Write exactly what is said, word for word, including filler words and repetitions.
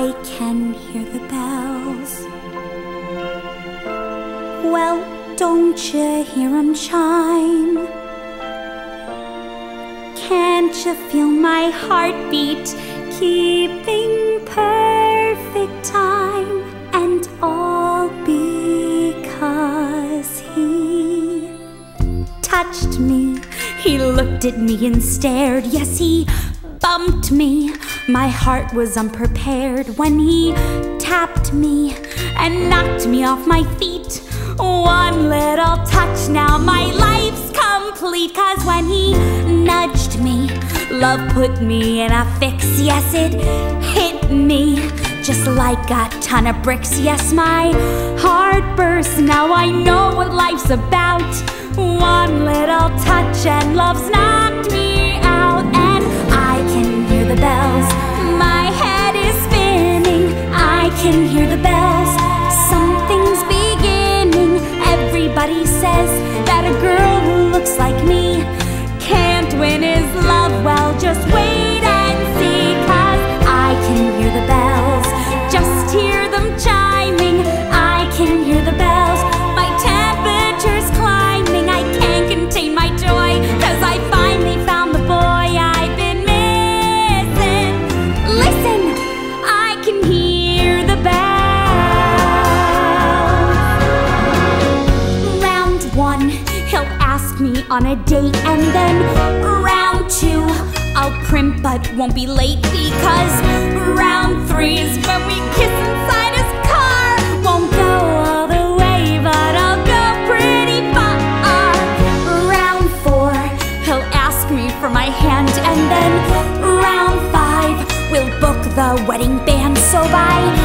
I can hear the bells. Well, don't you hear 'em chime? Can't you feel my heartbeat keeping perfect time? And all because he touched me. He looked at me and stared. Yes, he bumped me. My heart was unprepared when he tapped me and knocked me off my feet. One little touch, now my life's complete. 'Cause when he nudged me, love put me in a fix. Yes, it hit me just like a ton of bricks. Yes, my heart burst. Now I know what life's about. One little touch and love's knocked me out. And I can hear the bells. My head is spinning. I can hear the bells. Something's beginning. Everybody says that a girl who looks like me can't win his love. Well, just wait and see. 'Cause I can hear the bells. Just hear them chiming. I can hear the bells. My temperature's climbing. I can't contain my joy, 'cause I finally found the boy I've been missing. Listen, I can hear the bells. Round one, he'll ask me on a date, and then round two, I'll primp but won't be late. Because round three's when we kiss inside his car. Won't go all the way, but I'll go pretty far. Round four, he'll ask me for my hand, and then round five, we'll book the wedding band. So by